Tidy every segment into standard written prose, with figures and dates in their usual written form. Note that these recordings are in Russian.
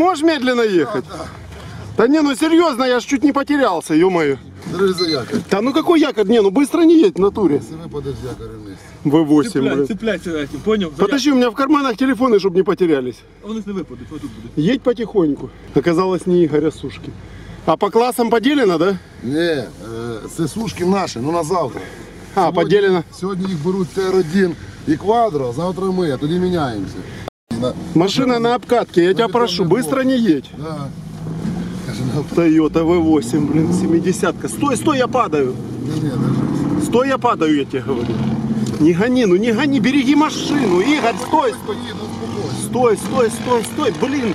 можешь медленно ехать? Да. Да не, ну серьезно, я ж чуть не потерялся, ё-моё. Держи за якорь. Да ну какой якорь? Не, ну быстро не едь в натуре. Если выпадешь с якоря вместе. В8, блин. Цепляйся этим, понял? Подожди, у меня в карманах телефоны, чтобы не потерялись. Он их не выпадет, вот тут будет. Едь потихоньку. Оказалось, не Игорь, а Сушки. А по классам поделено, да? Не, це сушки наші, ну на завтра. А, поделено. Сьогодні їх беруть Т1 і Квадро, завтра ми, а тоді міняємося. Машина на обкатке, я тебя прошу, быстро не едь. Да. Toyota V8, блин, 70-ка. Стой, стой, я падаю. Не, держись. Стой, я падаю, я тебе говорю. Не гони, ну не гони, береги машину. Игорь, стой, стой. Стой, стой, стой, стой, блин.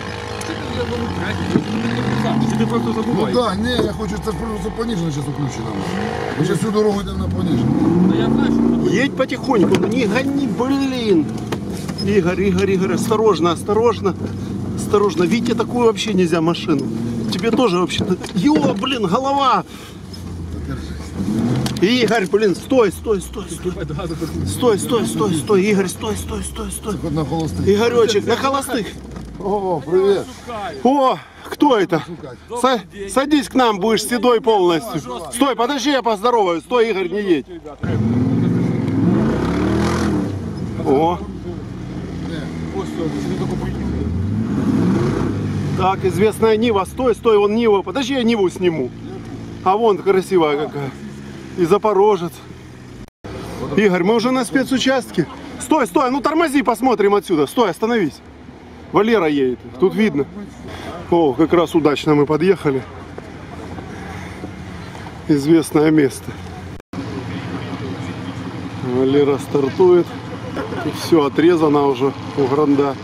Ты просто Ну забывай. да, не, я хочу, це просто понижено зараз включено. Ми зараз всю дорогу йдемо на понижено. Да я знаю, что Едь потихоньку, ну не гони, блин. Игорь, Игорь, Игорь, осторожно, осторожно. Осторожно, Вите такую вообще нельзя машину. Тебе тоже вообще-то... Ё, блин, голова. Игорь, блин, стой, стой, стой, стой. Стой, стой, стой, стой, Игорь, стой, стой, стой, стой. Хоть на холостих. Игоречек, на холостых. О, привіт. О, кто это? Садись к нам, будешь седой полностью. Стой, подожди, я поздороваюсь. Стой, Игорь, не едь. О. Так, известная Нива. Стой, стой, вон Нива. Подожди, я Ниву сниму. А вон красивая какая. И Запорожец. Игорь, мы уже на спецучастке. Стой, стой, ну тормози, посмотрим отсюда. Стой, остановись. Валера едет, тут видно. О, как раз удачно мы подъехали. Известное место. Валера стартует. И все отрезано уже у Гранда.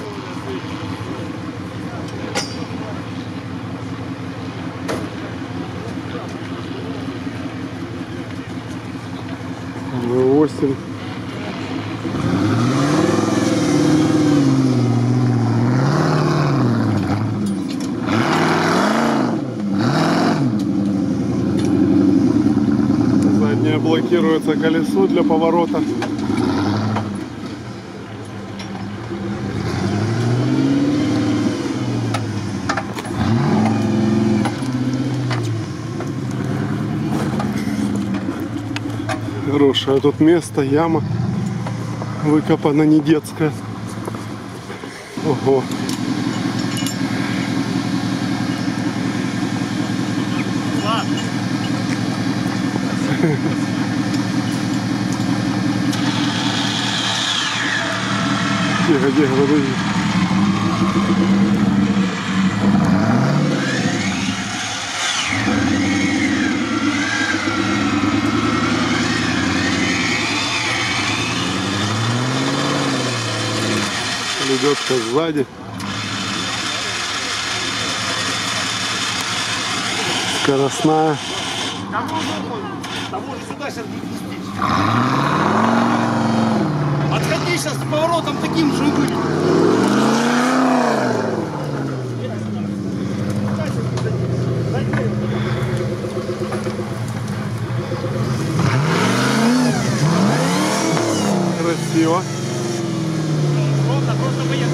V8. Заднее блокируется колесо для поворота. Хорошее тут место, яма выкопана не детская. Ого. Тихо, тихо, подожди. Лебедка сзади. Скоростная. Того же сюда сейчас будет вести. Отходи сейчас с поворотом таким же и будет. Красиво. Просто поехал.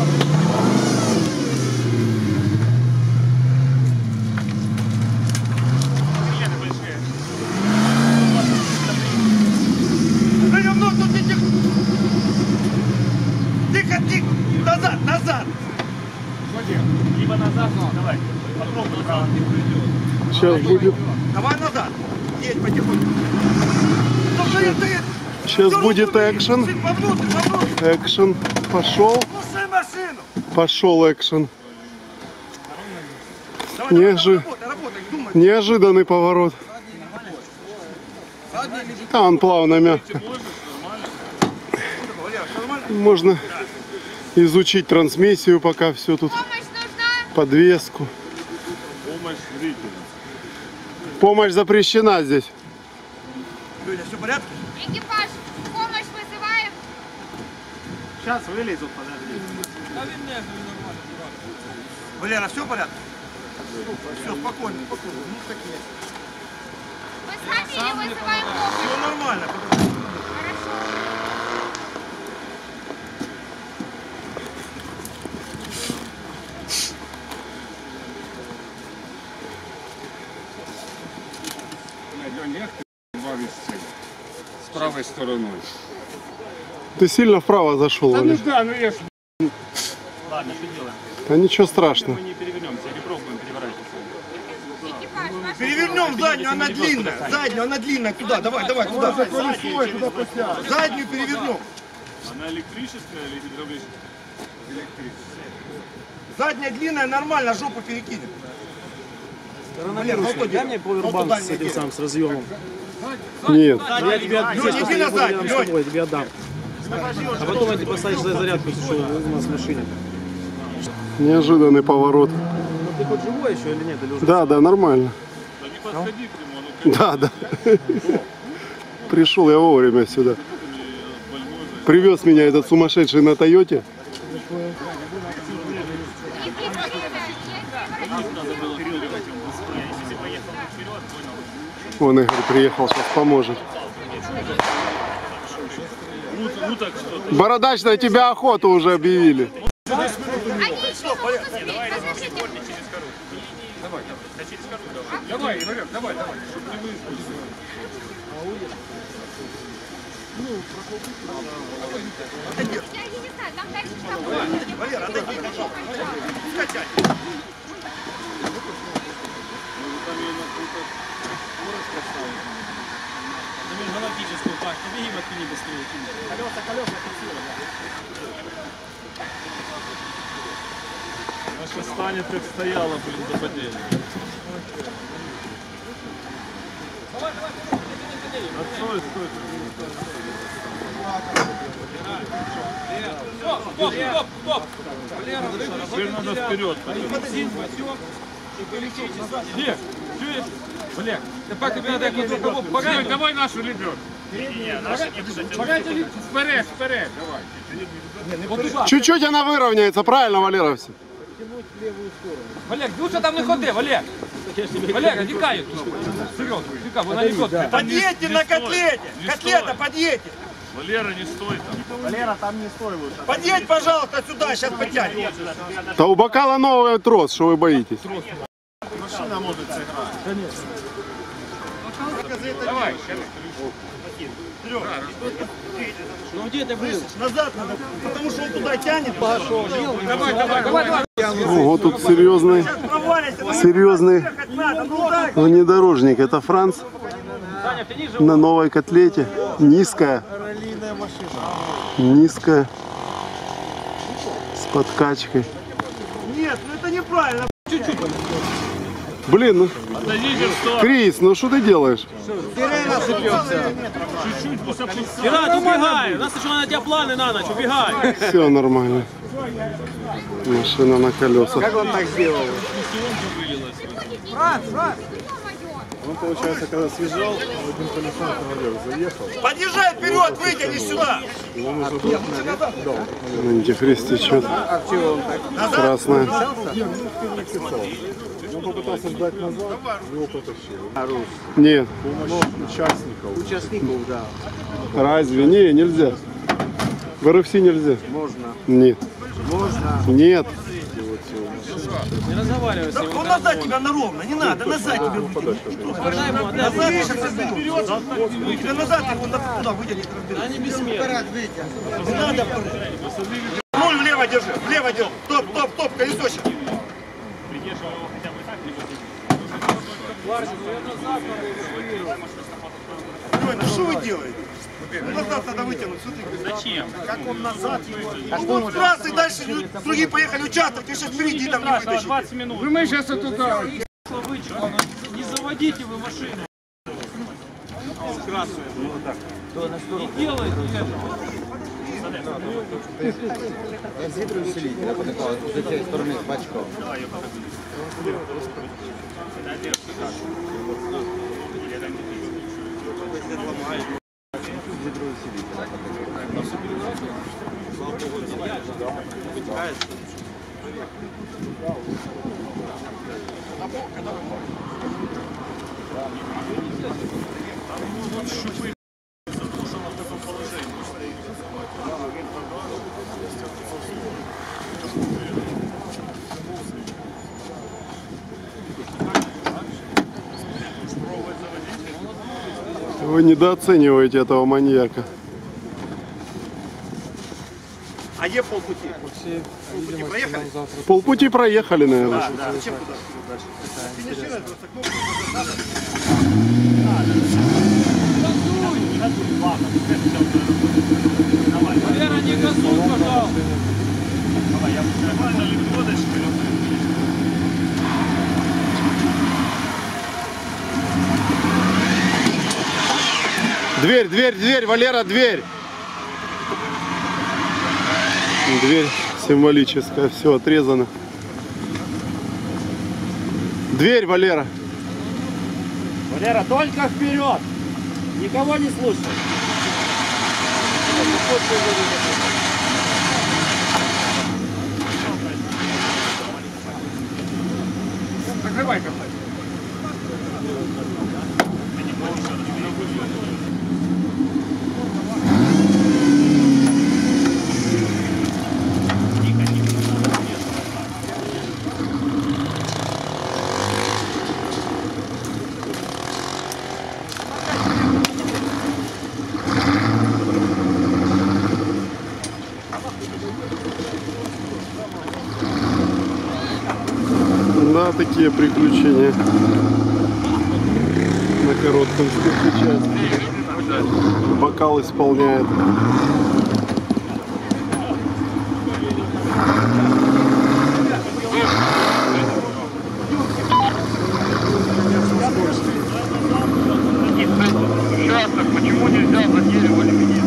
Тихо, тихо, назад, назад. Либо назад, давай. Попробуй право. Сейчас будет. Давай назад. Едь потихоньку. Сейчас будет экшен. Экшен пошел. Слушай машину. Пошел экшен. Давай, работай, думай. Неожиданный поворот. А он плавно, мягко. Можно изучить трансмиссию, пока все тут. Подвеску. Помощь запрещена здесь. Люня, все в порядке? Экипаж, помощь вызываем. Сейчас вылезут, подожди. Валера, все в порядке? Все, спокойно, спокойно. Ну, так есть. Мы сами или вызываем помощь? Все нормально. Хорошо. Олег, ты бавишься с правой стороной. Ты сильно вправо зашел, Да ну Валер. да, ну я ж... Ладно, что делаем? Да ничего страшного. Мы не перевернемся или пробуем переворачиваться. Экипаж, ваш Перевернем заднюю, она длинная. Заднюю, она длинная. Туда, давай, туда. Заднюю перевернем. Она электрическая или гидравлическая? Задняя длинная, нормально, жопу перекинем. Валер, ну что делать? Мне повербанк с этим самым, с разъемом. Нет. Я тебе Лёнь, иди назад, рядом с Лёнь. тобой, я тебе отдам. А потом я тебе поставишь за зарядку, если что у нас в машине. Неожиданный поворот. Ну ты хоть живой еще или нет? Или уже Да, да, нормально. Да не подходи к нему, ну Да, да. Пришел я вовремя сюда. Привез меня этот сумасшедший на Тойоте. Вон Игорь приехал, сейчас поможет. Бородач, на тебя охоту уже объявили. Они еще могут успеть. Подождите. Давай, Валер, давай. Я не знаю, там дальше что? Валер, отойди, скачай. галактическую пашку, беги в откини быстрее. Колеса, Наша станет как стояла, блин, до падения. Отстой, стой. Стоп! Теперь надо вперед. Олег, чуєш? Олег, тепер тобі треба якось рукаву поранити. Давай нашу лебедку. Вперед, давай. Чуть-чуть она выровняется, правильно, Валера? Все. Олег, лучше там не ходи, Олег. Олег, тікай. Вперед, тікай, вона не йде. Подъедьте на котлете. Котлета, подъедьте. Валера, не стой там. Подъедь, пожалуйста, сюда, сейчас потянем. Да у бокала новый трос, что вы боитесь? Давай. Ну где ты был? Назад надо, потому что он туда тянет. Давай. Ого, тут серьезный Ехать надо, ну так. внедорожник. Это Франц на новой котлете. Низкая. Низкая. С подкачкой. Нет, ну это неправильно. Блин, ну, Отойдите в сторону. Крис, ну что ты делаешь? Ира, убегай! У нас еще на тебя планы на ночь, убегай! Все нормально. Машина на колесах. Как он так сделал? Подъезжай вперед, вытяни сюда. Антифриз течет. Красная. Нет. Участников, да. Разве? Не, нельзя. В РФС нельзя. Можно. Нет. Можно. Нет. Не разговаривай с Да, ним. он назад тебя на ровно, не надо, назад тебя вытяни. Отдай ему, отдай. Назад сейчас вперед. Тебя назад его туда вытянет. Они бессмертны. Не надо. Руль влево держи, влево держи. Топ, колесо. Ой, ну что вы делаете? Ну, назад надо вытянуть, смотри. Зачем? Как он назад его? Ну, вот с трассы дальше другие поехали участок, ты сейчас впереди там не вытащишь. 20 минут. Мы сейчас туда. Не заводите вы машину. Красную. Не делайте этого. Вы недооцениваете этого маньяка. А где полпути? Полпути проехали? Полпути проехали, наверное. Да. Зачем туда дальше? Финишировать просто кнопку. Валера, не газуй, пожалуйста. Дверь, дверь, дверь, Валера, дверь. Дверь символическая, все отрезано. Дверь, Валера. Валера, только вперед! Никого не слушай! Закрывай как-то. Да, такие приключения на коротком спецучастке. Бокал исполняет. Почему нельзя за дерево лебедить?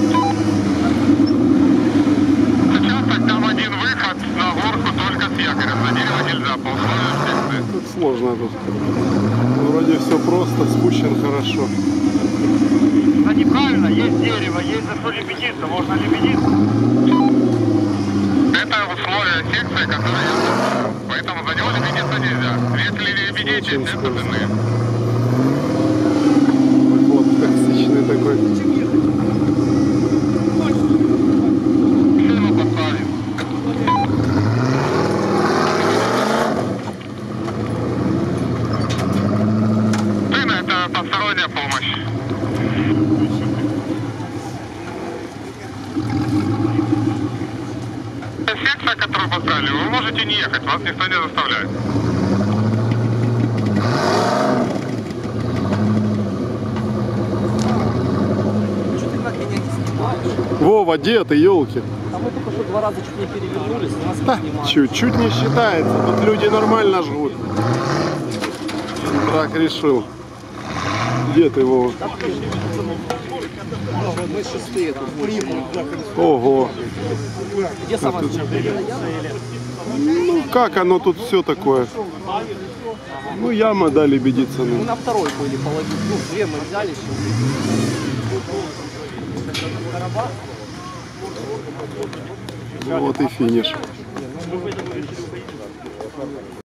Участок, там один выход на горку только с якорем. За дерево нельзя, по условиям секции. Тут сложно тут. Вроде все просто, спущен хорошо. Да неправильно, есть дерево, есть за что лебедиться, можно лебедиться. Это условия секции, которые я знаю. Поэтому за него лебедиться нельзя. Если лебедите, все остальные. Вот токсичный такой. Сильно поставим. Сына, это посторонняя помощь. Секция, которую поставили, вы можете не ехать, вас никто не заставляет. Вова, где ты, елки? А мы только что 2 раза чуть не перевернулись, нас не снимают. Чуть-чуть не считается. Тут люди нормально живут. Так решил. Где ты, Вова? Мы шестые тут. Ого. Где сама Ну как оно тут все такое? Ну яма, да, лебедиться. Мы Ну. на второй были половину. Ну, 2 мы взяли сейчас. Вот и финиш.